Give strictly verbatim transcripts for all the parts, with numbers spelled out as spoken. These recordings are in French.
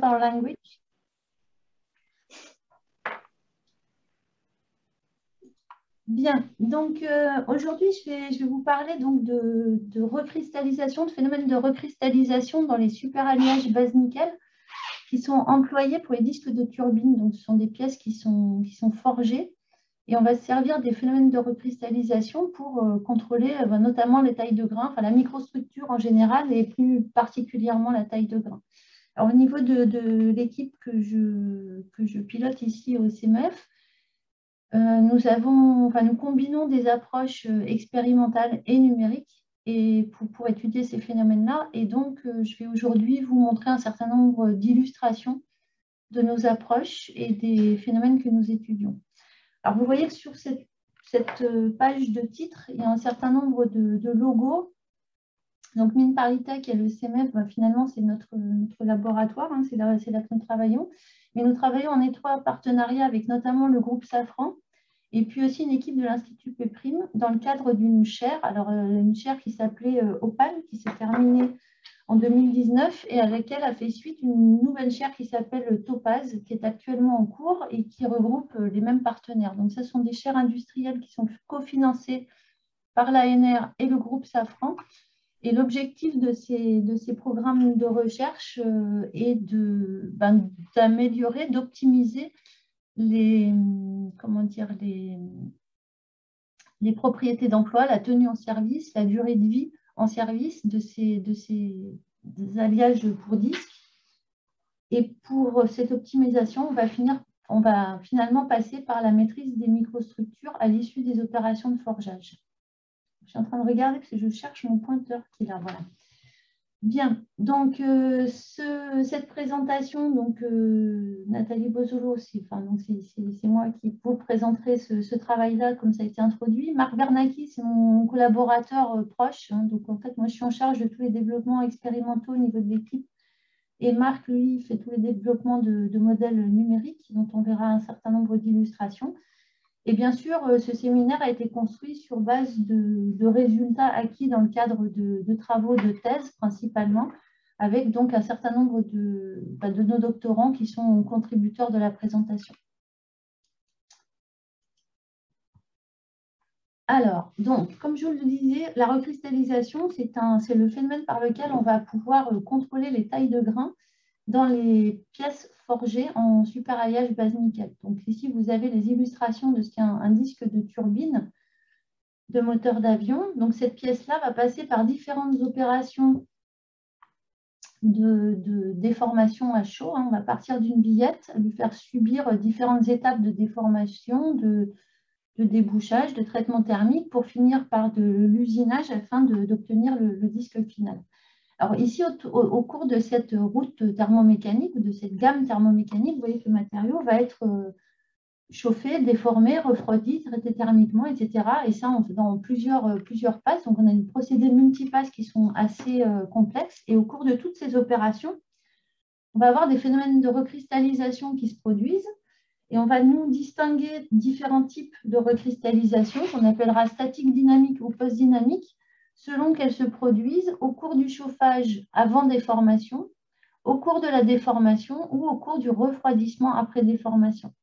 of our language. Bien, donc euh, aujourd'hui, je vais, je vais vous parler donc de, de recristallisation, de phénomène de recristallisation dans les superalliages base nickel qui sont employés pour les disques de turbine. Donc, ce sont des pièces qui sont, qui sont forgées et on va se servir des phénomènes de recristallisation pour euh, contrôler euh, notamment les tailles de grains, enfin la microstructure en général et plus particulièrement la taille de grains. Alors, au niveau de, de l'équipe que je, que je pilote ici au C M E F, Euh, nous, avons, enfin, nous combinons des approches euh, expérimentales et numériques et pour, pour étudier ces phénomènes-là. Et donc, euh, je vais aujourd'hui vous montrer un certain nombre d'illustrations de nos approches et des phénomènes que nous étudions. Alors, vous voyez que sur cette, cette page de titre, il y a un certain nombre de, de logos. Donc, Minparitech et le C M E F, ben, finalement, c'est notre, notre laboratoire, hein, c'est là, c'est là que nous travaillons. Mais nous travaillons en étroit partenariat avec notamment le groupe Safran et puis aussi une équipe de l'Institut Péprime dans le cadre d'une chaire, alors euh, une chaire qui s'appelait euh, Opal, qui s'est terminée en deux mille dix-neuf et à laquelle a fait suite une nouvelle chaire qui s'appelle Topaz, qui est actuellement en cours et qui regroupe euh, les mêmes partenaires. Donc, ce sont des chaires industrielles qui sont cofinancées par l'A N R et le groupe Safran. Et l'objectif de ces, de ces programmes de recherche euh, est de, ben, d'améliorer, d'optimiser les, comment dire, les, les propriétés d'emploi, la tenue en service, la durée de vie en service de ces, de ces des alliages pour disques. Et pour cette optimisation, on va, finir, on va finalement passer par la maîtrise des microstructures à l'issue des opérations de forgeage. Je suis en train de regarder parce que je cherche mon pointeur qui est là, voilà. Bien, donc euh, ce, cette présentation, donc euh, Nathalie Bozzolo, c'est enfin, moi qui vous présenterai ce, ce travail-là comme ça a été introduit. Marc Bernacchi, c'est mon collaborateur euh, proche, hein, donc en fait moi je suis en charge de tous les développements expérimentaux au niveau de l'équipe et Marc, lui, fait tous les développements de, de modèles numériques dont on verra un certain nombre d'illustrations. Et bien sûr, ce séminaire a été construit sur base de, de résultats acquis dans le cadre de, de travaux de thèse principalement, avec donc un certain nombre de, bah, de nos doctorants qui sont contributeurs de la présentation. Alors, donc, comme je vous le disais, la recristallisation, c'est le phénomène par lequel on va pouvoir contrôler les tailles de grains dans les pièces forgées en superalliage base nickel. Donc ici, vous avez les illustrations de ce qu'est un, un disque de turbine de moteur d'avion. Donc cette pièce-là va passer par différentes opérations de, de déformation à chaud. Hein. On va partir d'une billette, lui faire subir différentes étapes de déformation, de, de débouchage, de traitement thermique pour finir par de l'usinage afin d'obtenir le, le disque final. Alors ici, au, au, au cours de cette route thermomécanique ou de cette gamme thermomécanique, vous voyez que le matériau va être euh, chauffé, déformé, refroidi, traité thermiquement, et cetera. Et ça, on fait dans plusieurs, euh, plusieurs passes. Donc, on a des procédés multipasses qui sont assez euh, complexes. Et au cours de toutes ces opérations, on va avoir des phénomènes de recristallisation qui se produisent. Et on va nous distinguer différents types de recristallisation qu'on appellera statique dynamique ou post-dynamique, selon qu'elles se produisent au cours du chauffage avant déformation, au cours de la déformation ou au cours du refroidissement après déformation.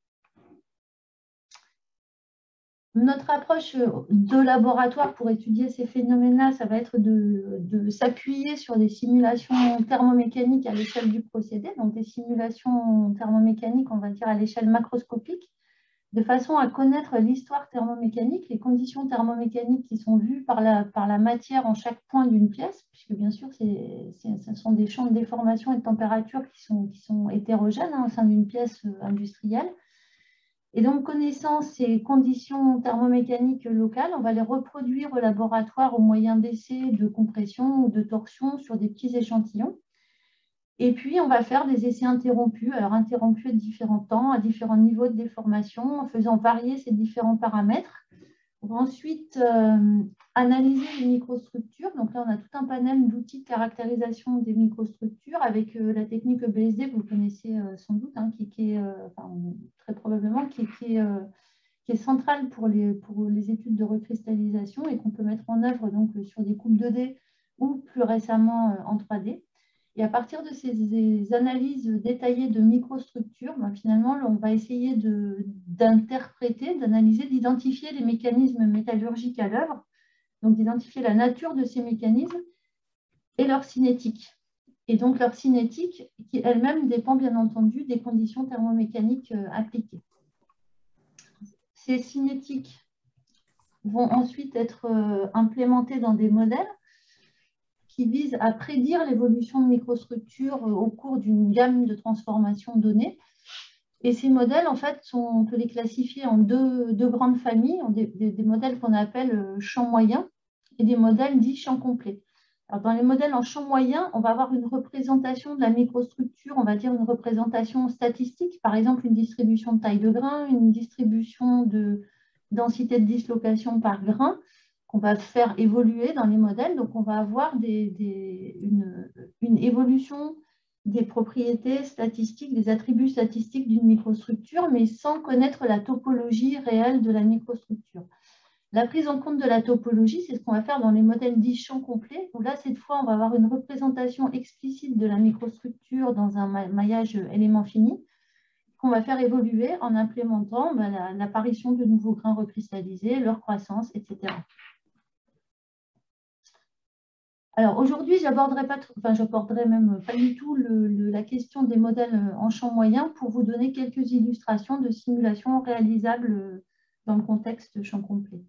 Notre approche de laboratoire pour étudier ces phénomènes-là, ça va être de, de s'appuyer sur des simulations thermomécaniques à l'échelle du procédé, donc des simulations thermomécaniques, on va dire, à l'échelle macroscopique, de façon à connaître l'histoire thermomécanique, les conditions thermomécaniques qui sont vues par la, par la matière en chaque point d'une pièce, puisque bien sûr, c'est, c'est, ce sont des champs de déformation et de température qui sont, qui sont hétérogènes hein, au sein d'une pièce industrielle. Et donc, connaissant ces conditions thermomécaniques locales, on va les reproduire au laboratoire au moyen d'essais de compression ou de torsion sur des petits échantillons. Et puis, on va faire des essais interrompus, alors interrompus à différents temps, à différents niveaux de déformation, en faisant varier ces différents paramètres. On va ensuite euh, analyser les microstructures. Donc là, on a tout un panel d'outils de caractérisation des microstructures avec euh, la technique E B S D, vous connaissez euh, sans doute, hein, qui, qui est, euh, enfin, très probablement, qui, qui est, euh, qui est centrale pour les, pour les études de recristallisation et qu'on peut mettre en œuvre donc, sur des coupes deux D ou plus récemment euh, en trois D. Et à partir de ces analyses détaillées de microstructures, ben, finalement, on va essayer d'interpréter, d'analyser, d'identifier les mécanismes métallurgiques à l'œuvre, donc d'identifier la nature de ces mécanismes et leur cinétique. Et donc leur cinétique qui elle-même dépend bien entendu des conditions thermomécaniques appliquées. Ces cinétiques vont ensuite être implémentées dans des modèles qui visent à prédire l'évolution de microstructures au cours d'une gamme de transformations données. Et ces modèles, en fait, sont, on peut les classifier en deux, deux grandes familles, des, des, des modèles qu'on appelle champ moyen et des modèles dits champ complet. Alors, dans les modèles en champ moyen, on va avoir une représentation de la microstructure, on va dire une représentation statistique, par exemple une distribution de taille de grain, une distribution de densité de dislocation par grain, qu'on va faire évoluer dans les modèles. Donc, on va avoir des, des, une, une évolution des propriétés statistiques, des attributs statistiques d'une microstructure, mais sans connaître la topologie réelle de la microstructure. La prise en compte de la topologie, c'est ce qu'on va faire dans les modèles dits champ complet, où là, cette fois, on va avoir une représentation explicite de la microstructure dans un maillage élément fini, qu'on va faire évoluer en implémentant ben, l'apparition de nouveaux grains recristallisés, leur croissance, et cetera. Alors aujourd'hui, j'aborderai pas, enfin j'aborderai même pas du tout le, le, la question des modèles en champ moyen pour vous donner quelques illustrations de simulations réalisables dans le contexte champ complet.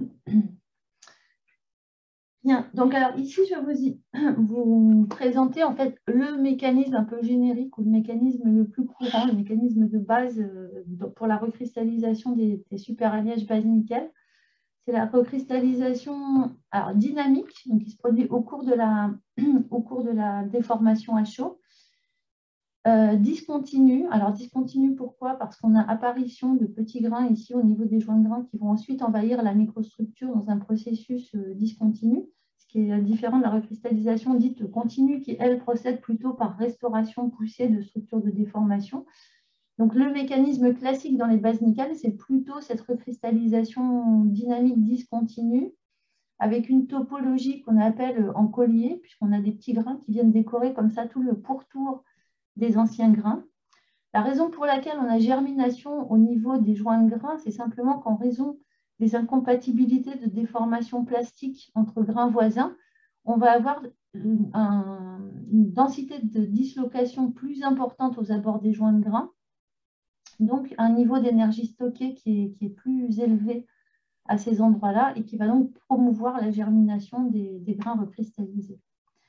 Bien, donc alors ici je vais vous, vous présenter en fait le mécanisme un peu générique ou le mécanisme le plus courant, le mécanisme de base pour la recristallisation des, des superalliages base nickel. C'est la recristallisation alors, dynamique, donc qui se produit au cours de la, au cours de la déformation à chaud. Euh, discontinue. Alors, discontinue, pourquoi? Parce qu'on a apparition de petits grains ici au niveau des joints de grains qui vont ensuite envahir la microstructure dans un processus euh, discontinu, ce qui est différent de la recristallisation dite continue qui, elle, procède plutôt par restauration poussée de structures de déformation. Donc, le mécanisme classique dans les bases nickel, c'est plutôt cette recristallisation dynamique discontinue avec une topologie qu'on appelle en collier, puisqu'on a des petits grains qui viennent décorer comme ça tout le pourtour des anciens grains. La raison pour laquelle on a germination au niveau des joints de grains, c'est simplement qu'en raison des incompatibilités de déformation plastique entre grains voisins, on va avoir un, une densité de dislocation plus importante aux abords des joints de grains, donc un niveau d'énergie stockée qui est, qui est plus élevé à ces endroits-là et qui va donc promouvoir la germination des, des grains recristallisés.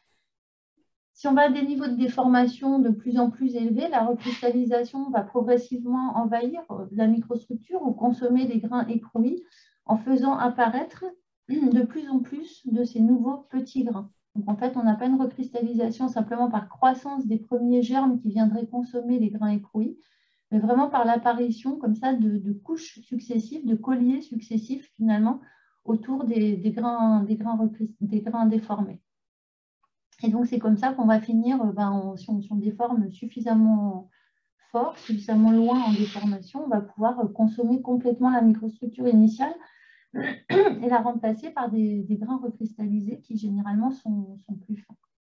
Si on va à des niveaux de déformation de plus en plus élevés, la recristallisation va progressivement envahir la microstructure ou consommer les grains écrouis en faisant apparaître de plus en plus de ces nouveaux petits grains. Donc en fait, on n'a pas une recristallisation simplement par croissance des premiers germes qui viendraient consommer les grains écrouis, mais vraiment par l'apparition comme ça de, de couches successives, de colliers successifs finalement autour des, des, grains, des, grains, des grains déformés. Et donc c'est comme ça qu'on va finir, ben, on, si, on, si on déforme suffisamment fort, suffisamment loin en déformation, on va pouvoir consommer complètement la microstructure initiale et la remplacer par des, des grains recristallisés qui généralement sont, sont plus fins.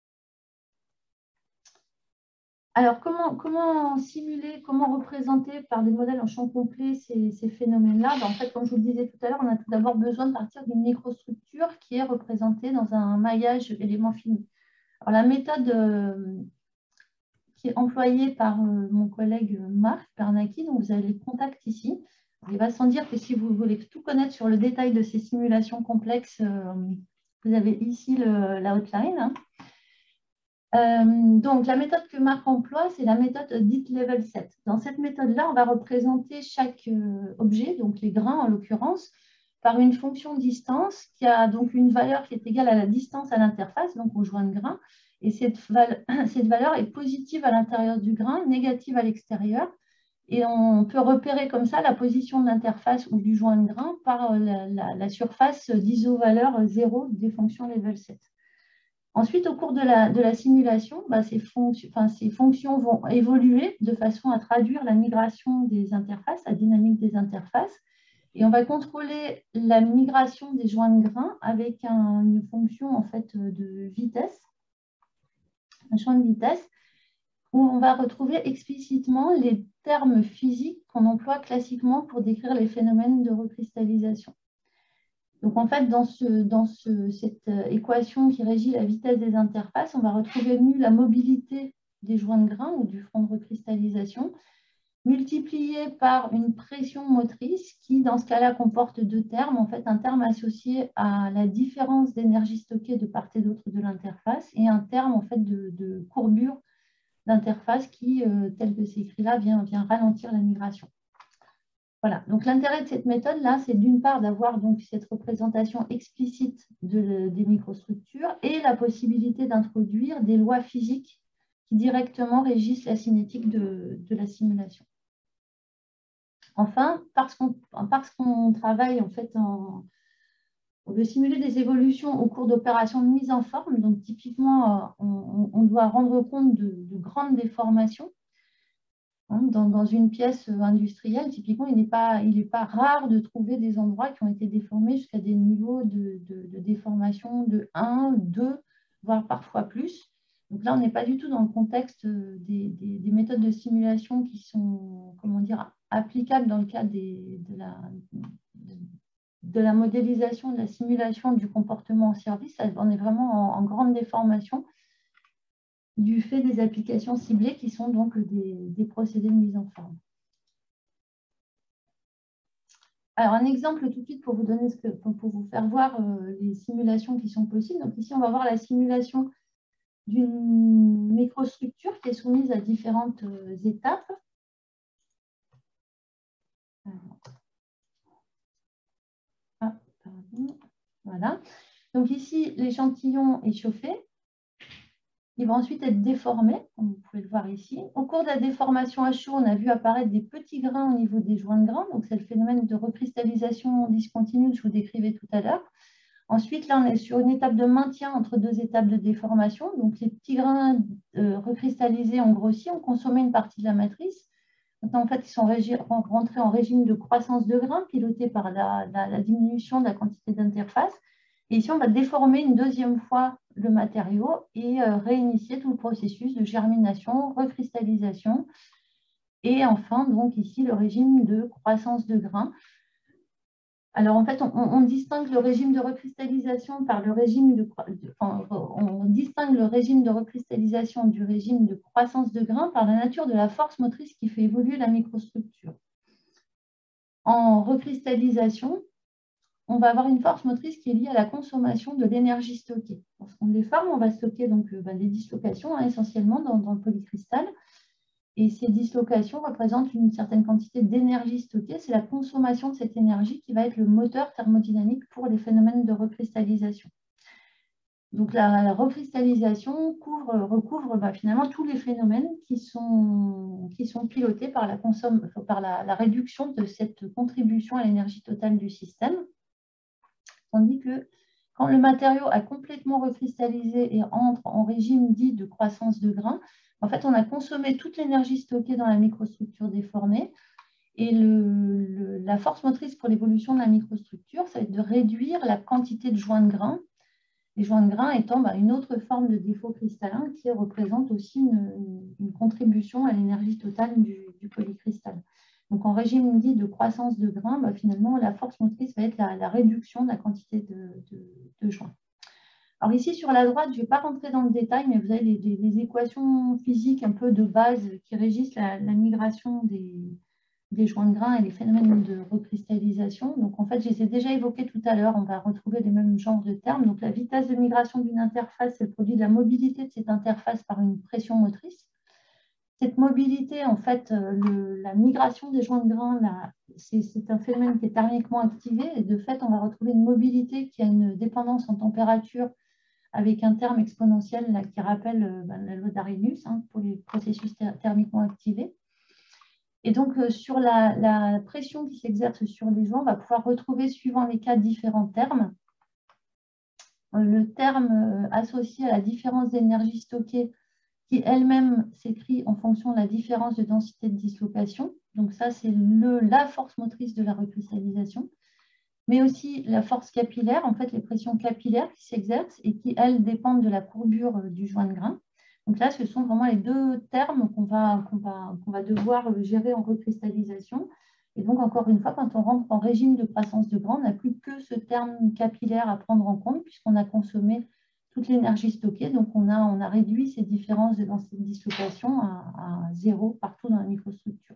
Alors, comment, comment simuler, comment représenter par des modèles en champ complet ces, ces phénomènes-là? Ben, en fait, comme je vous le disais tout à l'heure, on a tout d'abord besoin de partir d'une microstructure qui est représentée dans un maillage élément fini. Alors, la méthode euh, qui est employée par euh, mon collègue Marc Bernacchi, dont vous avez les contacts ici, il va sans dire que si vous voulez tout connaître sur le détail de ces simulations complexes, euh, vous avez ici le, la outline. Hein. Euh, donc, la méthode que Marc emploie, c'est la méthode dite level set. Dans cette méthode-là, on va représenter chaque euh, objet, donc les grains en l'occurrence, par une fonction distance qui a donc une valeur qui est égale à la distance à l'interface, donc au joint de grain. Et cette, val cette valeur est positive à l'intérieur du grain, négative à l'extérieur. Et on peut repérer comme ça la position de l'interface ou du joint de grain par la, la, la surface d'iso-valeur zéro des fonctions level set. Ensuite, au cours de la, de la simulation, bah, ces, fonctions, enfin, ces fonctions vont évoluer de façon à traduire la migration des interfaces, la dynamique des interfaces. Et on va contrôler la migration des joints de grains avec un, une fonction en fait, de vitesse. un champ de vitesse, où on va retrouver explicitement les termes physiques qu'on emploie classiquement pour décrire les phénomènes de recristallisation. Donc en fait, dans, ce, dans ce, cette équation qui régit la vitesse des interfaces, on va retrouver nu la mobilité des joints de grains ou du front de recristallisation, multiplié par une pression motrice qui, dans ce cas-là, comporte deux termes. En fait, un terme associé à la différence d'énergie stockée de part et d'autre de l'interface et un terme en fait, de, de courbure d'interface qui, euh, tel que c'est écrit là, vient, vient ralentir la migration. Voilà, donc l'intérêt de cette méthode-là, c'est d'une part d'avoir donc cette représentation explicite de, des microstructures et la possibilité d'introduire des lois physiques qui directement régissent la cinétique de, de la simulation. Enfin, parce qu'on parce qu'on travaille en fait en, on veut simuler des évolutions au cours d'opérations de mise en forme. Donc, typiquement, on, on doit rendre compte de, de grandes déformations. Hein, dans, dans une pièce industrielle, typiquement, il n'est pas, il n'est pas rare de trouver des endroits qui ont été déformés jusqu'à des niveaux de, de, de déformation de un, deux, voire parfois plus. Donc là, on n'est pas du tout dans le contexte des, des, des méthodes de simulation qui sont, comment dire, applicables dans le cadre des, de la... De, de la modélisation, de la simulation du comportement en service. On est vraiment en, en grande déformation du fait des applications ciblées qui sont donc des, des procédés de mise en forme. Alors, un exemple tout de suite pour vous donner ce que, pour vous faire voir euh, les simulations qui sont possibles. Donc ici, on va voir la simulation d'une microstructure qui est soumise à différentes euh, étapes. Alors, ah, pardon. Voilà. Donc ici, l'échantillon est chauffé. Il va ensuite être déformé, comme vous pouvez le voir ici. Au cours de la déformation à chaud, on a vu apparaître des petits grains au niveau des joints de grains. Donc, c'est le phénomène de recristallisation discontinue que je vous décrivais tout à l'heure. Ensuite, là, on est sur une étape de maintien entre deux étapes de déformation. Donc, les petits grains euh, recristallisés ont grossi, ont consommé une partie de la matrice. Maintenant, en fait, ils sont rentrés en régime de croissance de grains, piloté par la, la, la diminution de la quantité d'interface. Et ici, on va déformer une deuxième fois le matériau et euh, réinitier tout le processus de germination, recristallisation. Et enfin, donc ici, le régime de croissance de grains. Alors, en fait, on, on distingue le régime de recristallisation par le régime de, enfin, on distingue le régime de recristallisation du régime de croissance de grains par la nature de la force motrice qui fait évoluer la microstructure. En recristallisation, on va avoir une force motrice qui est liée à la consommation de l'énergie stockée. Lorsqu'on déforme, on va stocker donc, ben, des dislocations hein, essentiellement dans, dans le polycristal. Et ces dislocations représentent une certaine quantité d'énergie stockée. C'est la consommation de cette énergie qui va être le moteur thermodynamique pour les phénomènes de recristallisation. Donc la, la recristallisation couvre, recouvre ben, finalement tous les phénomènes qui sont, qui sont pilotés par, la, consomme, par la, la réduction de cette contribution à l'énergie totale du système. Tandis que quand le matériau a complètement recristallisé et entre en régime dit de croissance de grains, en fait, on a consommé toute l'énergie stockée dans la microstructure déformée et le, le, la force motrice pour l'évolution de la microstructure, ça va être de réduire la quantité de joints de grains, les joints de grains étant bah, une autre forme de défaut cristallin qui représente aussi une, une contribution à l'énergie totale du, du polycristal. Donc, en régime dit de croissance de grains, bah, finalement, la force motrice va être la, la réduction de la quantité de, de, de joints. Alors ici, sur la droite, je ne vais pas rentrer dans le détail, mais vous avez les, les, les équations physiques un peu de base qui régissent la, la migration des, des joints de grains et les phénomènes de recristallisation. Donc, en fait, je les ai déjà évoqués tout à l'heure. On va retrouver les mêmes genres de termes. Donc, la vitesse de migration d'une interface, c'est le produit de la mobilité de cette interface par une pression motrice. Cette mobilité, en fait, le, la migration des joints de grains, c'est un phénomène qui est thermiquement activé. Et de fait, on va retrouver une mobilité qui a une dépendance en température avec un terme exponentiel là, qui rappelle ben, la loi d'Arrhenius hein, pour les processus thermiquement activés. Et donc, euh, sur la, la pression qui s'exerce sur les joints, on va pouvoir retrouver, suivant les cas, différents termes. Euh, le terme euh, associé à la différence d'énergie stockée qui elle-même s'écrit en fonction de la différence de densité de dislocation. Donc ça, c'est la force motrice de la recristallisation, mais aussi la force capillaire, en fait les pressions capillaires qui s'exercent et qui, elles, dépendent de la courbure du joint de grain. Donc là, ce sont vraiment les deux termes qu'on va, qu'on va, qu'on va devoir gérer en recristallisation. Et donc, encore une fois, quand on rentre en régime de croissance de grains, on n'a plus que ce terme capillaire à prendre en compte puisqu'on a consommé toute l'énergie stockée. Donc, on a, on a réduit ces différences de densité de dislocation à, à zéro partout dans la microstructure.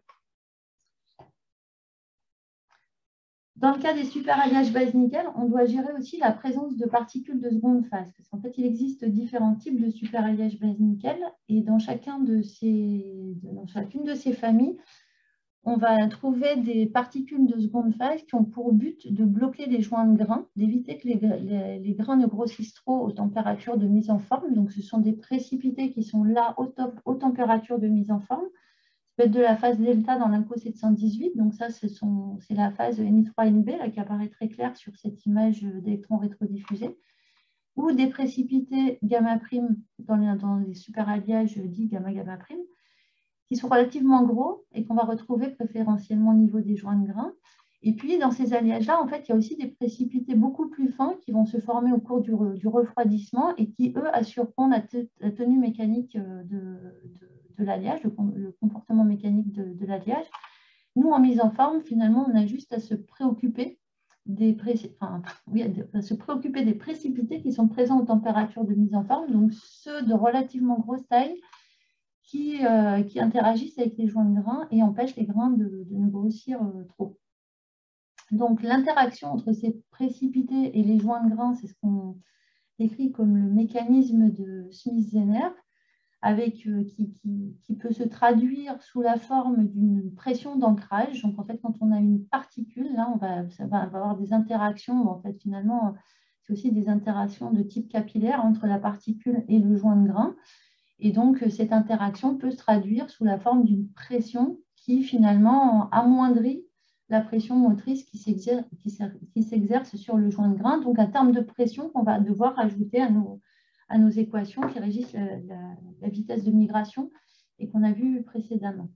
Dans le cas des superalliages base nickel, on doit gérer aussi la présence de particules de seconde phase. Parce qu'en fait, il existe différents types de superalliages base nickel et dans, chacun de ces, dans chacune de ces familles, on va trouver des particules de seconde phase qui ont pour but de bloquer les joints de grains, d'éviter que les, les, les grains ne grossissent trop aux températures de mise en forme. Donc, ce sont des précipités qui sont là aux, top, aux températures de mise en forme. Ça peut être de la phase delta dans l'Inco sept cent dix-huit. Donc, ça, c'est la phase N I trois N B là, qui apparaît très claire sur cette image d'électrons rétrodiffusés. Ou des précipités gamma prime dans les, dans les superalliages dits gamma gamma prime, qui sont relativement gros et qu'on va retrouver préférentiellement au niveau des joints de grains. Et puis, dans ces alliages-là, en fait, il y a aussi des précipités beaucoup plus fins qui vont se former au cours du, du refroidissement et qui, eux, assureront la, te, la tenue mécanique de, de, de l'alliage, le, le comportement mécanique de, de l'alliage. Nous, en mise en forme, finalement, on a juste à se préoccuper des, enfin, oui, à se préoccuper des précipités qui sont présents aux températures de mise en forme, donc ceux de relativement grosse taille, Qui, euh, qui interagissent avec les joints de grains et empêchent les grains de, de ne grossir euh, trop. Donc, l'interaction entre ces précipités et les joints de grains, c'est ce qu'on décrit comme le mécanisme de Smith-Zener, avec, euh, qui, qui, qui peut se traduire sous la forme d'une pression d'ancrage. Donc, en fait, quand on a une particule, là, on va, ça va, on va avoir des interactions. Bon, en fait, finalement, c'est aussi des interactions de type capillaire entre la particule et le joint de grain. Et donc, cette interaction peut se traduire sous la forme d'une pression qui, finalement, amoindrit la pression motrice qui s'exerce sur le joint de grain. Donc, un terme de pression qu'on va devoir ajouter à nos, à nos équations qui régissent la, la, la vitesse de migration et qu'on a vu précédemment.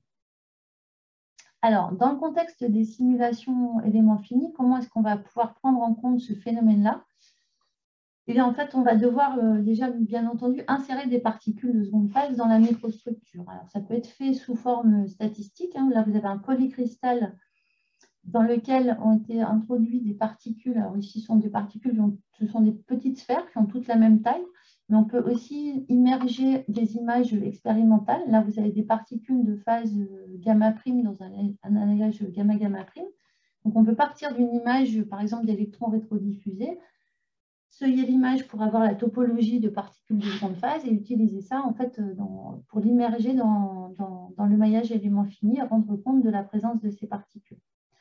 Alors, dans le contexte des simulations éléments finis, comment est-ce qu'on va pouvoir prendre en compte ce phénomène-là ? Et bien, en fait, on va devoir euh, déjà, bien entendu, insérer des particules de seconde phase dans la microstructure. Alors, ça peut être fait sous forme statistique. Hein. Là, vous avez un polycristal dans lequel ont été introduites des particules. Alors, ici, ce sont des particules, ce sont des petites sphères qui ont toutes la même taille. Mais on peut aussi immerger des images expérimentales. Là, vous avez des particules de phase gamma prime dans un, un alliage gamma-gamma prime. Donc, on peut partir d'une image, par exemple, d'électrons rétrodiffusés, seuiller l'image pour avoir la topologie de particules de seconde phase et utiliser ça en fait dans, pour l'immerger dans, dans, dans le maillage élément fini et rendre compte de la présence de ces particules.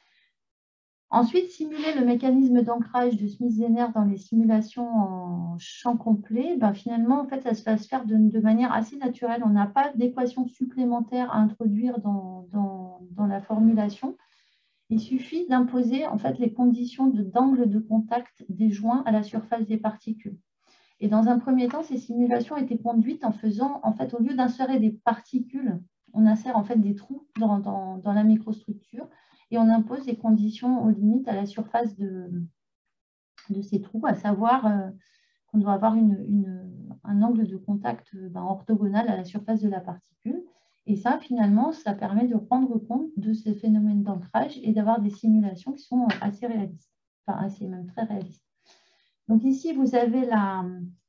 Ensuite, simuler le mécanisme d'ancrage de Smith-Zener dans les simulations en champ complet, ben finalement, en fait, ça va se faire de, de manière assez naturelle. On n'a pas d'équation supplémentaire à introduire dans, dans, dans la formulation. Il suffit d'imposer en fait les conditions d'angle de, de contact des joints à la surface des particules. Et dans un premier temps, ces simulations étaient conduites en faisant, en fait, au lieu d'insérer des particules, on insère en fait des trous dans, dans, dans la microstructure et on impose des conditions aux limites à la surface de, de ces trous, à savoir euh, qu'on doit avoir une, une, un angle de contact ben, orthogonal à la surface de la particule. Et ça, finalement, ça permet de rendre compte de ces phénomènes d'ancrage et d'avoir des simulations qui sont assez réalistes, enfin assez, même très réalistes. Donc ici, vous avez la...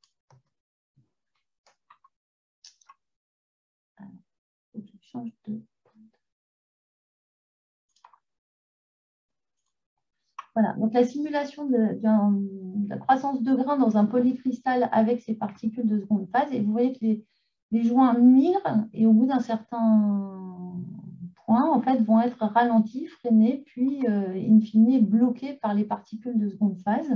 Je change de... Voilà, donc la simulation de, de, de la croissance de grains dans un polycristal avec ces particules de seconde phase. Et vous voyez que les, les joints migrent et au bout d'un certain point, en fait, vont être ralentis, freinés, puis euh, in fine bloqués par les particules de seconde phase.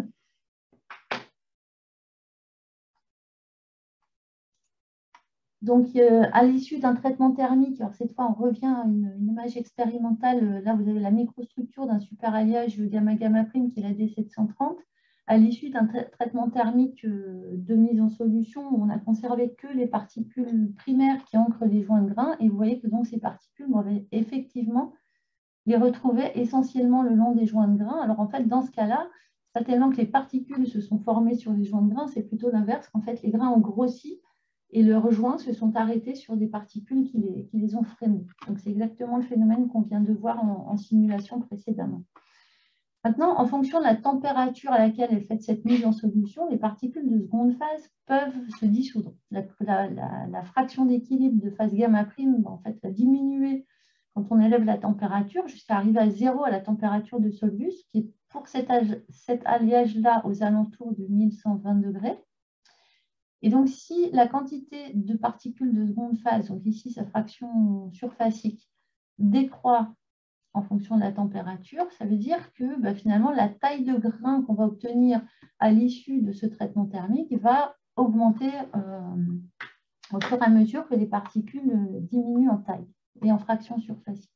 Donc, euh, à l'issue d'un traitement thermique, alors cette fois, on revient à une, une image expérimentale. Là, vous avez la microstructure d'un superalliage gamma-gamma prime qui est la D sept cent trente. À l'issue d'un tra traitement thermique euh, de mise en solution, on a conservé que les particules primaires qui ancrent les joints de grains. Et vous voyez que donc ces particules, on va effectivement les retrouver essentiellement le long des joints de grains. Alors, en fait, dans ce cas-là, pas tellement que les particules se sont formées sur les joints de grains, c'est plutôt l'inverse. En fait, les grains ont grossi et leurs joints se sont arrêtés sur des particules qui les, qui les ont freinés. Donc, c'est exactement le phénomène qu'on vient de voir en, en simulation précédemment. Maintenant, en fonction de la température à laquelle est faite cette mise en solution, les particules de seconde phase peuvent se dissoudre. La, la, la, la fraction d'équilibre de phase gamma prime, en fait, va diminuer quand on élève la température jusqu'à arriver à zéro à la température de Solvus, qui est pour cet, cet alliage-là aux alentours de mille cent vingt degrés. Et donc, si la quantité de particules de seconde phase, donc ici sa fraction surfacique, décroît en fonction de la température, ça veut dire que bah, finalement, la taille de grain qu'on va obtenir à l'issue de ce traitement thermique va augmenter euh, au fur et à mesure que les particules diminuent en taille et en fraction surfacique.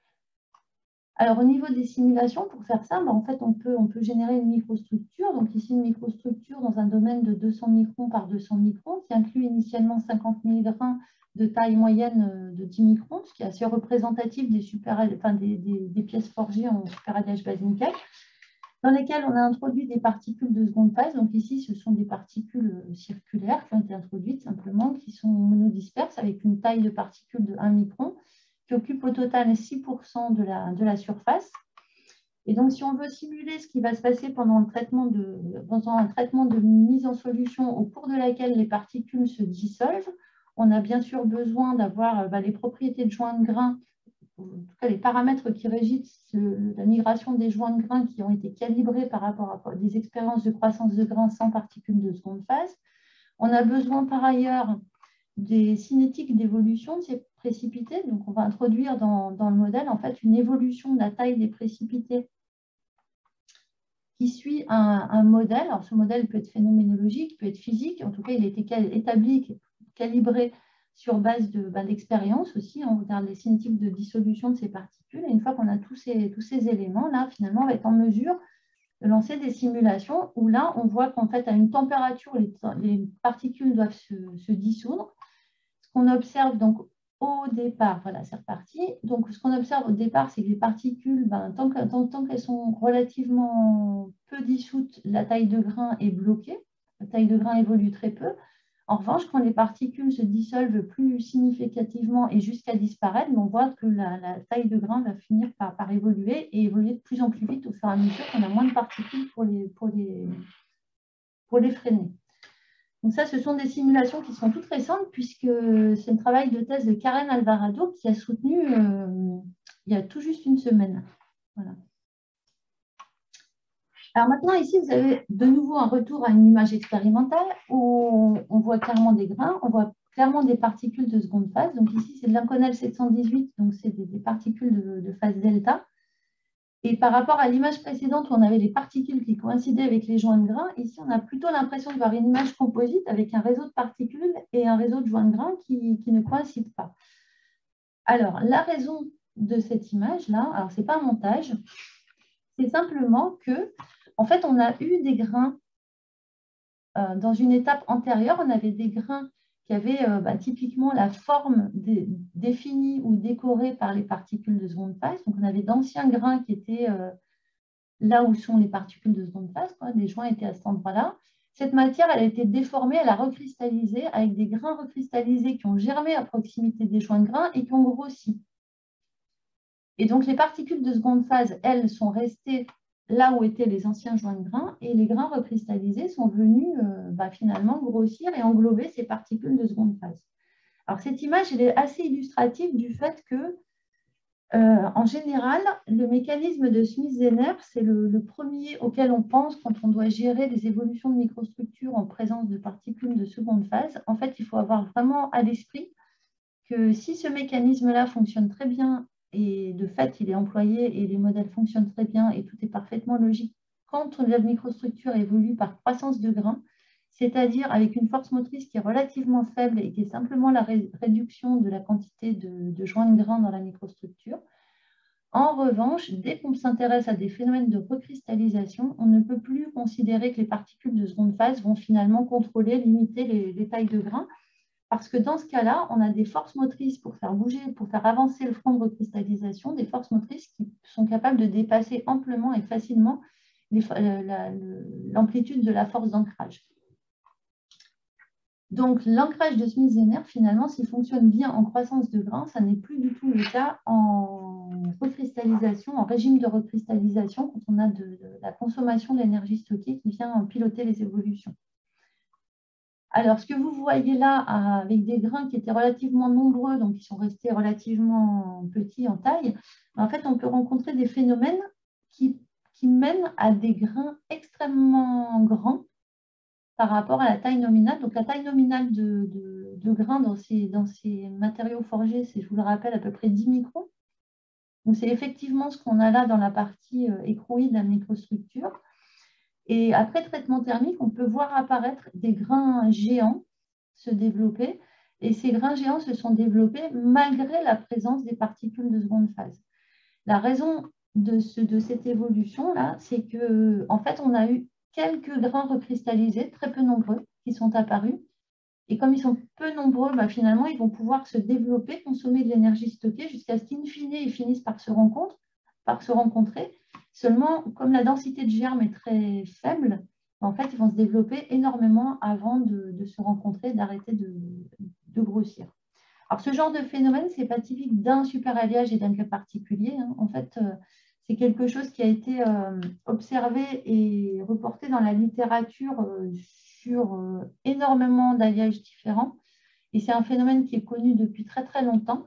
Alors, au niveau des simulations, pour faire ça, bah, en fait, on peut, on peut générer une microstructure. Donc, ici, une microstructure dans un domaine de deux cents microns par deux cents microns, qui inclut initialement cinquante mille grains de taille moyenne de dix microns, ce qui est assez représentatif des, super, enfin, des, des, des pièces forgées en superalliage base nickel, dans lesquelles on a introduit des particules de seconde phase. Donc, ici, ce sont des particules circulaires qui ont été introduites simplement, qui sont monodisperses avec une taille de particules de un micron, qui occupe au total six pour cent de la, de la surface. Et donc, si on veut simuler ce qui va se passer pendant, le traitement de, pendant un traitement de mise en solution au cours de laquelle les particules se dissolvent, on a bien sûr besoin d'avoir bah, les propriétés de joints de grains, en tout cas les paramètres qui régissent le, la migration des joints de grains qui ont été calibrés par rapport à des expériences de croissance de grains sans particules de seconde phase. On a besoin par ailleurs des cinétiques d'évolution de ces précipités. Donc, on va introduire dans, dans le modèle en fait une évolution de la taille des précipités qui suit un, un modèle. Alors, ce modèle peut être phénoménologique, peut être physique. En tout cas, il a été établi, calibré sur base d'expérience de, ben, aussi. On regarde les cinétiques de dissolution de ces particules. Et une fois qu'on a tous ces, tous ces éléments-là, finalement, on va être en mesure de lancer des simulations où là, on voit qu'en fait, à une température, les, les particules doivent se, se dissoudre. Ce qu'on observe donc au départ, voilà, c'est reparti. Donc, ce qu'on observe au départ, c'est que les particules, ben, tant qu'elles tant, tant qu'elles sont relativement peu dissoutes, la taille de grain est bloquée. La taille de grain évolue très peu. En revanche, quand les particules se dissolvent plus significativement et jusqu'à disparaître, on voit que la, la taille de grain va finir par, par évoluer et évoluer de plus en plus vite au fur et à mesure qu'on a moins de particules pour les, pour les, pour les freiner. Donc ça, ce sont des simulations qui sont toutes récentes puisque c'est un travail de thèse de Karen Alvarado qui a soutenu euh, il y a tout juste une semaine. Voilà. Alors maintenant, ici, vous avez de nouveau un retour à une image expérimentale où on voit clairement des grains, on voit clairement des particules de seconde phase. Donc ici, c'est de l'Inconel sept cent dix-huit, donc c'est des, des particules de, de phase delta. Et par rapport à l'image précédente où on avait les particules qui coïncidaient avec les joints de grains, ici, on a plutôt l'impression de voir une image composite avec un réseau de particules et un réseau de joints de grains qui, qui ne coïncident pas. Alors, la raison de cette image-là, alors ce n'est pas un montage, c'est simplement que, en fait, on a eu des grains euh, dans une étape antérieure, on avait des grains qui avaient euh, bah, typiquement la forme dé, définie ou décorée par les particules de seconde phase. Donc, on avait d'anciens grains qui étaient euh, là où sont les particules de seconde phase, quoi. Des joints étaient à cet endroit-là. Cette matière, elle a été déformée, elle a recristallisé avec des grains recristallisés qui ont germé à proximité des joints de grains et qui ont grossi. Et donc, les particules de seconde phase, elles, sont restées là où étaient les anciens joints de grains et les grains recristallisés sont venus euh, bah, finalement grossir et englober ces particules de seconde phase. Alors, cette image, elle est assez illustrative du fait que, euh, en général, le mécanisme de Smith-Zener, c'est le, le premier auquel on pense quand on doit gérer des évolutions de microstructures en présence de particules de seconde phase. En fait, il faut avoir vraiment à l'esprit que si ce mécanisme-là fonctionne très bien, et de fait, il est employé et les modèles fonctionnent très bien et tout est parfaitement logique quand la microstructure évolue par croissance de grains, c'est-à-dire avec une force motrice qui est relativement faible et qui est simplement la ré réduction de la quantité de, de joints de grains dans la microstructure. En revanche, dès qu'on s'intéresse à des phénomènes de recristallisation, on ne peut plus considérer que les particules de seconde phase vont finalement contrôler, limiter les, les tailles de grains. Parce que dans ce cas-là, on a des forces motrices pour faire bouger, pour faire avancer le front de recristallisation, des forces motrices qui sont capables de dépasser amplement et facilement l'amplitude de la force d'ancrage. Donc, l'ancrage de Smith-Zener, finalement, s'il fonctionne bien en croissance de grains, ça n'est plus du tout le cas en recristallisation, en régime de recristallisation, quand on a de, de la consommation d'énergie stockée qui vient piloter les évolutions. Alors, ce que vous voyez là, avec des grains qui étaient relativement nombreux, donc qui sont restés relativement petits en taille, en fait, on peut rencontrer des phénomènes qui, qui mènent à des grains extrêmement grands par rapport à la taille nominale. Donc, la taille nominale de, de, de grains dans ces, dans ces matériaux forgés, c'est, je vous le rappelle, à peu près dix microns. Donc, c'est effectivement ce qu'on a là dans la partie écroïde de la microstructure. Et après traitement thermique, on peut voir apparaître des grains géants se développer. Et ces grains géants se sont développés malgré la présence des particules de seconde phase. La raison de, ce, de cette évolution-là, c'est que, en fait, on a eu quelques grains recristallisés, très peu nombreux, qui sont apparus. Et comme ils sont peu nombreux, bah, finalement, ils vont pouvoir se développer, consommer de l'énergie stockée jusqu'à ce qu'in fine, ils finissent par se rencontrer, par se rencontrer. Seulement, comme la densité de germes est très faible, en fait, ils vont se développer énormément avant de, de se rencontrer, d'arrêter de, de grossir. Alors, ce genre de phénomène, ce n'est pas typique d'un superalliage et d'un cas particulier. Hein. En fait, euh, c'est quelque chose qui a été euh, observé et reporté dans la littérature euh, sur euh, énormément d'alliages différents. Et c'est un phénomène qui est connu depuis très, très longtemps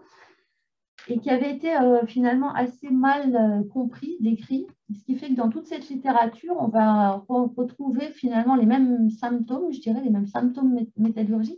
et qui avait été euh, finalement assez mal euh, compris, décrit, ce qui fait que dans toute cette littérature, on va re retrouver finalement les mêmes symptômes, je dirais, les mêmes symptômes métallurgiques,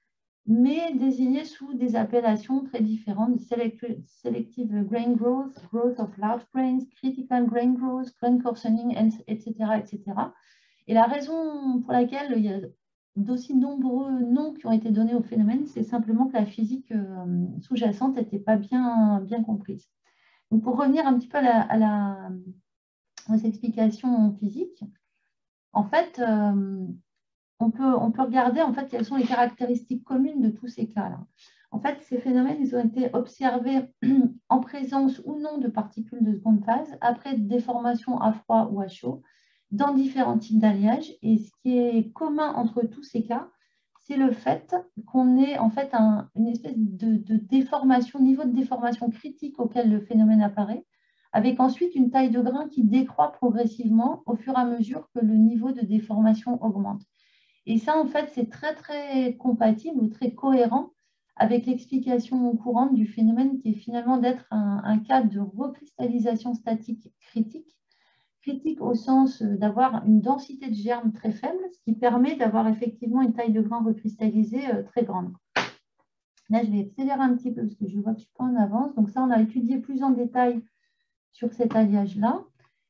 mais désignés sous des appellations très différentes: selective grain growth, growth of large grains, critical grain growth, grain coarsening, et cetera, et cetera. Et la raison pour laquelle il y a d'aussi nombreux noms qui ont été donnés au phénomène, c'est simplement que la physique euh, sous-jacente n'était pas bien, bien comprise. Donc, pour revenir un petit peu à la, à la, aux explications physiques, en fait, euh, on peut, on peut regarder en fait quelles sont les caractéristiques communes de tous ces cas-là. En fait, ces phénomènes, ils ont été observés en présence ou non de particules de seconde phase, après déformation à froid ou à chaud, dans différents types d'alliages. Et ce qui est commun entre tous ces cas, c'est le fait qu'on ait en fait un, une espèce de, de déformation, niveau de déformation critique auquel le phénomène apparaît, avec ensuite une taille de grain qui décroît progressivement au fur et à mesure que le niveau de déformation augmente. Et ça, en fait, c'est très, très compatible ou très cohérent avec l'explication courante du phénomène qui est finalement d'être un, un cas de recristallisation statique critique, critique au sens d'avoir une densité de germes très faible, ce qui permet d'avoir effectivement une taille de grain recristallisée très grande. Là, je vais accélérer un petit peu parce que je vois que je ne suis pas en avance. Donc ça, on a étudié plus en détail sur cet alliage-là.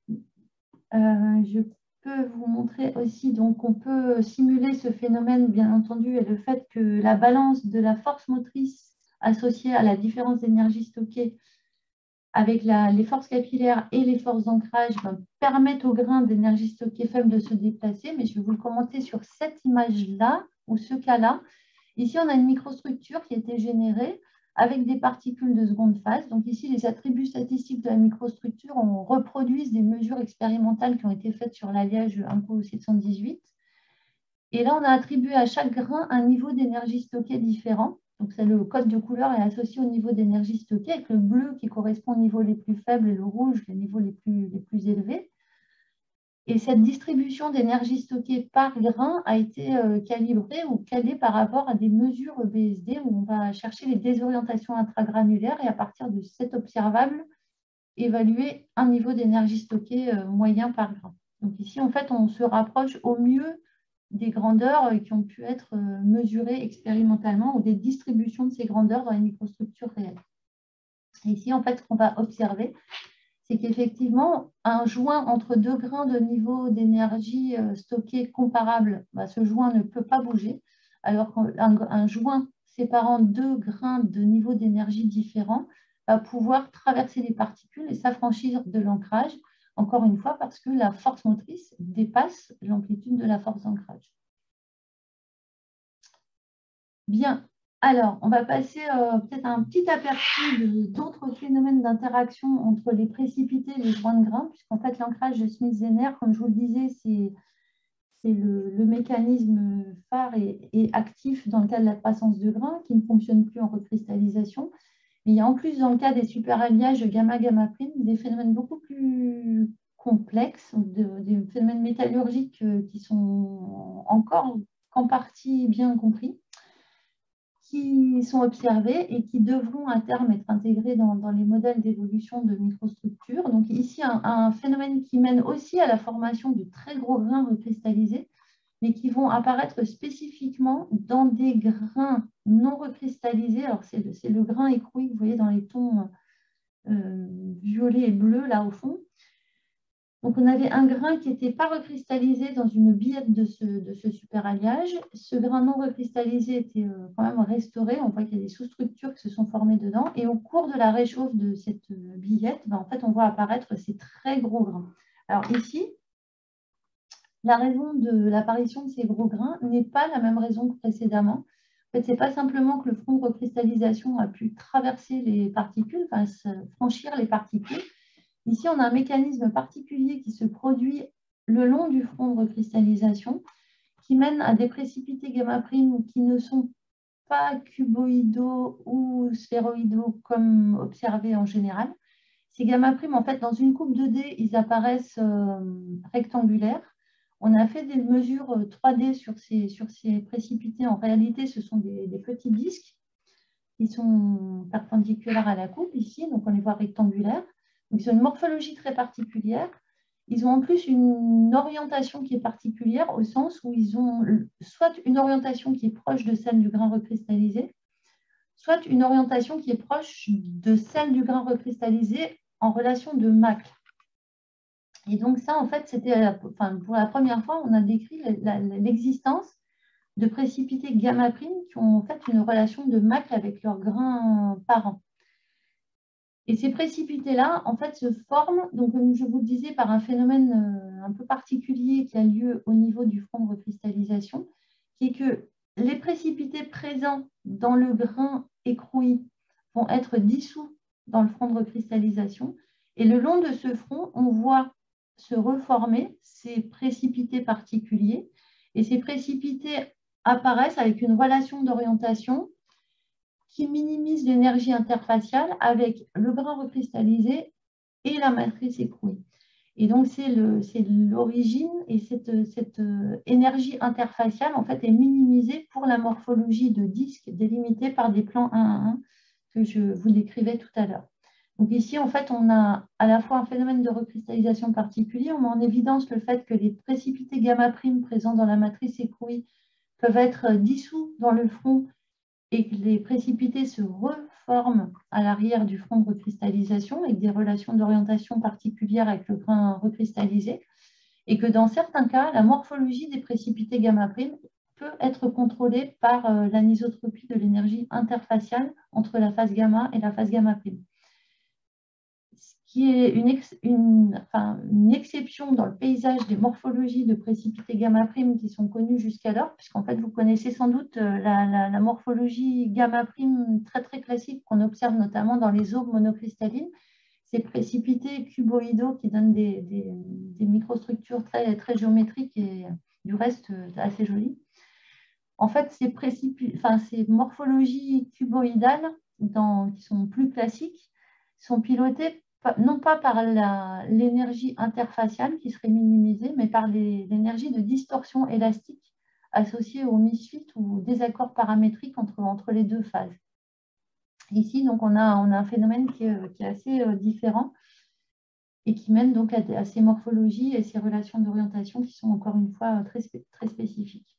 Euh, je peux vous montrer aussi, donc on peut simuler ce phénomène, bien entendu, et le fait que la balance de la force motrice associée à la différence d'énergie stockée avec la, les forces capillaires et les forces d'ancrage ben, permettent au grain d'énergie stockée faible de se déplacer, mais je vais vous le commenter sur cette image-là, ou ce cas-là. Ici, on a une microstructure qui a été générée avec des particules de seconde phase. Donc ici, les attributs statistiques de la microstructure, on reproduise des mesures expérimentales qui ont été faites sur l'alliage INCO sept cent dix-huit. Et là, on a attribué à chaque grain un niveau d'énergie stockée différent. Donc le code de couleur est associé au niveau d'énergie stockée, avec le bleu qui correspond aux niveaux les plus faibles et le rouge les niveaux les plus, les plus élevés. Et cette distribution d'énergie stockée par grain a été euh, calibrée ou calée par rapport à des mesures B S D où on va chercher les désorientations intragranulaires et à partir de cet observable, évaluer un niveau d'énergie stockée euh, moyen par grain. Donc ici, en fait, on se rapproche au mieux des grandeurs euh, qui ont pu être euh, mesurées expérimentalement ou des distributions de ces grandeurs dans les microstructures réelles. Et ici, en fait, ce qu'on va observer, c'est qu'effectivement, un joint entre deux grains de niveau d'énergie stockée comparable, bah, ce joint ne peut pas bouger, alors qu'un un joint séparant deux grains de niveau d'énergie différents va pouvoir traverser les particules et s'affranchir de l'ancrage, encore une fois, parce que la force motrice dépasse l'amplitude de la force d'ancrage. Bien. Alors, on va passer euh, peut-être à un petit aperçu d'autres phénomènes d'interaction entre les précipités et les joints de grains, puisqu'en fait, l'ancrage de Smith-Zener, comme je vous le disais, c'est le, le mécanisme phare et, et actif dans le cas de la croissance de grains qui ne fonctionne plus en recristallisation. Mais il y a en plus, dans le cas des superalliages gamma-gamma prime, des phénomènes beaucoup plus complexes, de, des phénomènes métallurgiques qui sont encore qu'en partie bien compris, qui sont observés et qui devront à terme être intégrés dans, dans les modèles d'évolution de microstructures. Donc ici, un, un phénomène qui mène aussi à la formation de très gros grains recristallisés, mais qui vont apparaître spécifiquement dans des grains non recristallisés. Alors c'est le, c'est le grain écroui que vous voyez dans les tons euh, violets et bleus là au fond. Donc, on avait un grain qui n'était pas recristallisé dans une billette de ce, de ce superalliage. Ce grain non recristallisé était euh, quand même restauré. On voit qu'il y a des sous-structures qui se sont formées dedans. Et au cours de la réchauffe de cette euh, billette, ben, en fait, on voit apparaître ces très gros grains. Alors ici, la raison de l'apparition de ces gros grains n'est pas la même raison que précédemment. En fait, ce n'est pas simplement que le front de recristallisation a pu traverser les particules, enfin franchir les particules. Ici, on a un mécanisme particulier qui se produit le long du front de recristallisation qui mène à des précipités gamma prime qui ne sont pas cuboïdaux ou sphéroïdaux comme observé en général. Ces gamma primes, en fait, dans une coupe deux D, ils apparaissent euh, rectangulaires. On a fait des mesures trois D sur ces, sur ces précipités. En réalité, ce sont des, des petits disques qui sont perpendiculaires à la coupe ici, donc on les voit rectangulaires. Donc, ils ont une morphologie très particulière. Ils ont en plus une orientation qui est particulière au sens où ils ont soit une orientation qui est proche de celle du grain recristallisé, soit une orientation qui est proche de celle du grain recristallisé en relation de Mach. Et donc ça, en fait, c'était, enfin, pour la première fois, on a décrit l'existence de précipités gamma prime qui ont en fait une relation de Mach avec leurs grains parents. Et ces précipités-là, en fait, se forment, donc, comme je vous le disais, par un phénomène euh, un peu particulier qui a lieu au niveau du front de recristallisation, qui est que les précipités présents dans le grain écroui vont être dissous dans le front de recristallisation. Et le long de ce front, on voit se reformer ces précipités particuliers. Et ces précipités apparaissent avec une relation d'orientation qui minimise l'énergie interfaciale avec le grain recristallisé et la matrice écrouée. Et donc, c'est l'origine et cette, cette énergie interfaciale, en fait, est minimisée pour la morphologie de disques délimités par des plans un à un que je vous décrivais tout à l'heure. Donc ici, en fait, on a à la fois un phénomène de recristallisation particulier, on met en évidence le fait que les précipités gamma prime présents dans la matrice écrouée peuvent être dissous dans le front et que les précipités se reforment à l'arrière du front de recristallisation avec des relations d'orientation particulières avec le grain recristallisé, et que dans certains cas, la morphologie des précipités gamma prime peut être contrôlée par euh, l'anisotropie de l'énergie interfaciale entre la phase gamma et la phase gamma prime. Ce qui est une, ex, une, enfin, une exception dans le paysage des morphologies de précipités gamma prime qui sont connues jusqu'alors, puisqu'en fait, vous connaissez sans doute la, la, la morphologie gamma prime très, très classique qu'on observe notamment dans les aubes monocristallines, ces précipités cuboïdaux qui donnent des, des, des microstructures très, très géométriques et du reste assez jolies. En fait, ces, enfin, ces morphologies cuboïdales dans, qui sont plus classiques sont pilotées non pas par l'énergie interfaciale qui serait minimisée, mais par l'énergie de distorsion élastique associée au misfit ou au désaccord paramétrique entre, entre les deux phases. Ici, donc, on a, on a un phénomène qui est, qui est assez euh, différent et qui mène donc à, à ces morphologies et ces relations d'orientation qui sont encore une fois très, très spécifiques.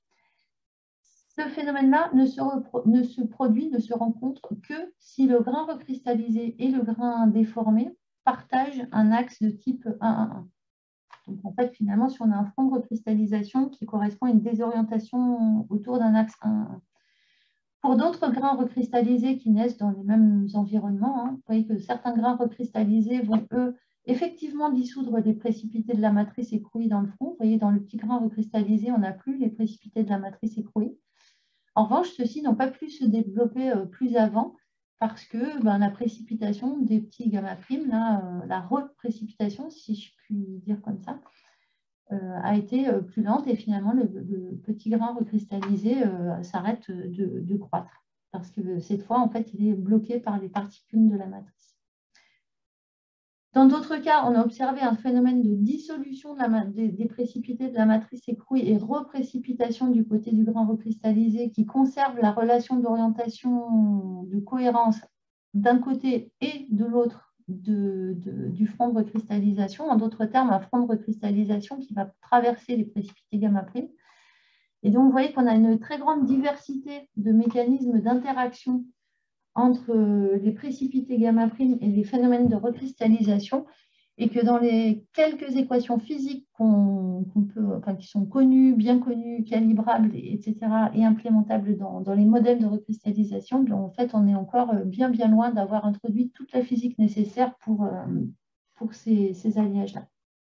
Ce phénomène-là ne, ne se produit, ne se rencontre que si le grain recristallisé et le grain déformé partagent un axe de type un à un. Donc, en fait, finalement, si on a un front de recristallisation qui correspond à une désorientation autour d'un axe un à un. Pour d'autres grains recristallisés qui naissent dans les mêmes environnements, hein, vous voyez que certains grains recristallisés vont, eux, effectivement dissoudre les précipités de la matrice écrouée dans le front. Vous voyez, dans le petit grain recristallisé, on n'a plus les précipités de la matrice écrouée. En revanche, ceux-ci n'ont pas pu se développer euh, plus avant parce que ben, la précipitation des petits gamma primes, là, euh, la reprécipitation, si je puis dire comme ça, euh, a été euh, plus lente et finalement le, le petit grain recristallisé euh, s'arrête de, de croître parce que cette fois, en fait, il est bloqué par les particules de la matrice. Dans d'autres cas, on a observé un phénomène de dissolution de la, des, des précipités de la matrice écrouille et reprécipitation du côté du grain recristallisé qui conserve la relation d'orientation de cohérence d'un côté et de l'autre de, de, du front de recristallisation. En d'autres termes, un front de recristallisation qui va traverser les précipités gamma prime. Et donc, vous voyez qu'on a une très grande diversité de mécanismes d'interaction entre les précipités gamma prime et les phénomènes de recristallisation, et que dans les quelques équations physiques qu'on, qu'on peut, enfin, qui sont connues, bien connues, calibrables, et cetera, et implémentables dans, dans les modèles de recristallisation, en fait, on est encore bien, bien loin d'avoir introduit toute la physique nécessaire pour, pour ces, ces alliages-là.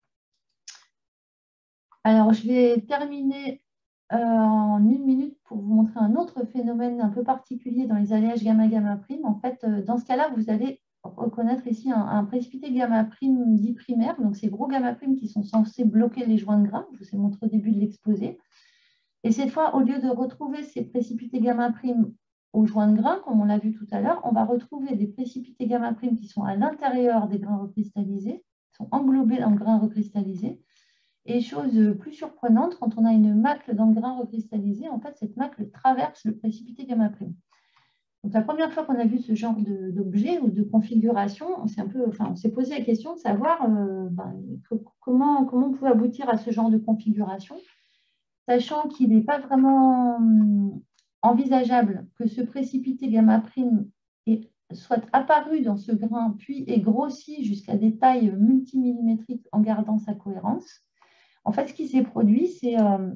Alors, je vais terminer Euh, en une minute pour vous montrer un autre phénomène un peu particulier dans les alliages gamma-gamma prime. En fait, euh, dans ce cas-là, vous allez reconnaître ici un, un précipité gamma prime dit primaire, donc ces gros gamma primes qui sont censés bloquer les joints de grains. Je vous ai montré au début de l'exposé. Et cette fois, au lieu de retrouver ces précipités gamma prime aux joints de grains, comme on l'a vu tout à l'heure, on va retrouver des précipités gamma prime qui sont à l'intérieur des grains recristallisés, qui sont englobés dans le grain recristallisé. Et chose plus surprenante, quand on a une macle dans le grain recristallisé, en fait, cette macle traverse le précipité gamma prime. Donc, la première fois qu'on a vu ce genre d'objet ou de configuration, on s'est un peu, enfin, on s'est posé la question de savoir euh, ben, que, comment, comment on pouvait aboutir à ce genre de configuration, sachant qu'il n'est pas vraiment hum, envisageable que ce précipité gamma prime est, soit apparu dans ce grain, puis est grossi jusqu'à des tailles multimillimétriques en gardant sa cohérence. En fait, ce qui s'est produit, c'est euh,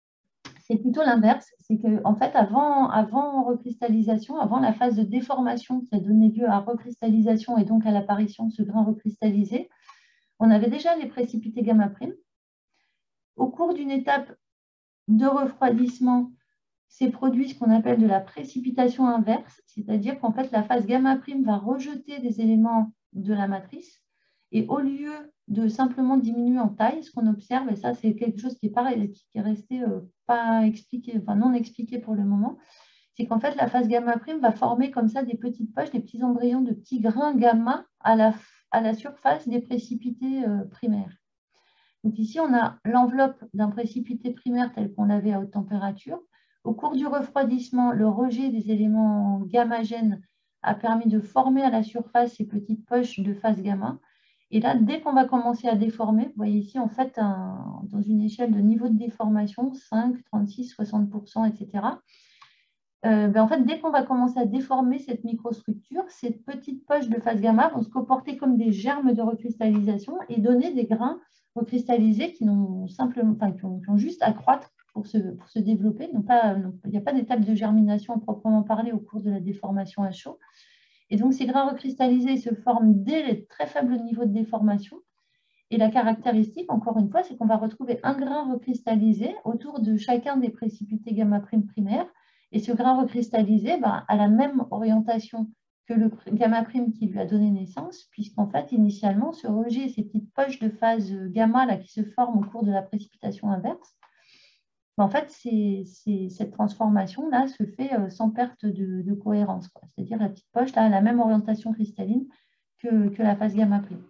plutôt l'inverse. C'est qu'en en fait, avant, avant recristallisation, avant la phase de déformation qui a donné lieu à recristallisation et donc à l'apparition de ce grain recristallisé, on avait déjà les précipités gamma prime. Au cours d'une étape de refroidissement, s'est produit ce qu'on appelle de la précipitation inverse, c'est-à-dire qu'en fait, la phase gamma prime va rejeter des éléments de la matrice et au lieu de simplement diminuer en taille, ce qu'on observe, et ça c'est quelque chose qui est pareil, qui est resté euh, pas expliqué, enfin non expliqué pour le moment, c'est qu'en fait la phase gamma prime va former comme ça des petites poches, des petits embryons de petits grains gamma à la, à la surface des précipités euh, primaires. Donc ici on a l'enveloppe d'un précipité primaire tel qu'on l'avait à haute température. Au cours du refroidissement, le rejet des éléments gamma-gènes a permis de former à la surface ces petites poches de phase gamma. Et là, dès qu'on va commencer à déformer, vous voyez ici, en fait, un, dans une échelle de niveau de déformation, cinq, trente-six, soixante pour cent, et cetera. Euh, ben en fait, dès qu'on va commencer à déformer cette microstructure, ces petites poches de phase gamma vont se comporter comme des germes de recristallisation et donner des grains recristallisés qui n'ont simplement, enfin, qui ont, qui ont juste à croître pour se, pour se développer. Donc pas, non, il n'y a pas d'étape de germination à proprement parler au cours de la déformation à chaud. Et donc, ces grains recristallisés se forment dès les très faibles niveaux de déformation. Et la caractéristique, encore une fois, c'est qu'on va retrouver un grain recristallisé autour de chacun des précipités gamma prime primaires. Et ce grain recristallisé ben, a la même orientation que le gamma prime qui lui a donné naissance, puisqu'en fait, initialement, ce rejet, ces petites poches de phase gamma là, qui se forment au cours de la précipitation inverse, en fait, c'est, c'est, cette transformation-là se fait euh, sans perte de, de cohérence. C'est-à-dire la petite poche là, a la même orientation cristalline que, que la phase gamma prime.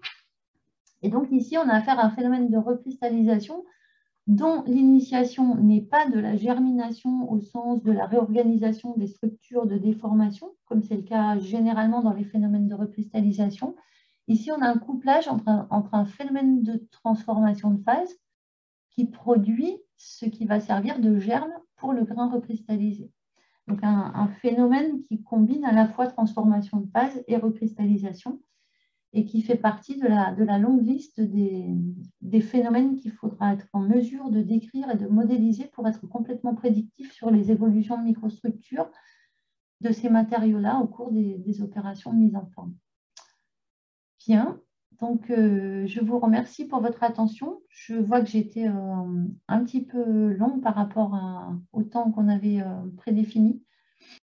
Et donc ici, on a affaire à un phénomène de recristallisation dont l'initiation n'est pas de la germination au sens de la réorganisation des structures de déformation, comme c'est le cas généralement dans les phénomènes de recristallisation. Ici, on a un couplage entre un, entre un phénomène de transformation de phase qui produit ce qui va servir de germe pour le grain recristallisé. Donc un, un phénomène qui combine à la fois transformation de phase et recristallisation et qui fait partie de la, de la longue liste des, des phénomènes qu'il faudra être en mesure de décrire et de modéliser pour être complètement prédictif sur les évolutions de microstructures de ces matériaux-là au cours des, des opérations de mise en forme. Bien. Donc, euh, je vous remercie pour votre attention. Je vois que j'étais euh, un petit peu long par rapport à, au temps qu'on avait euh, prédéfini.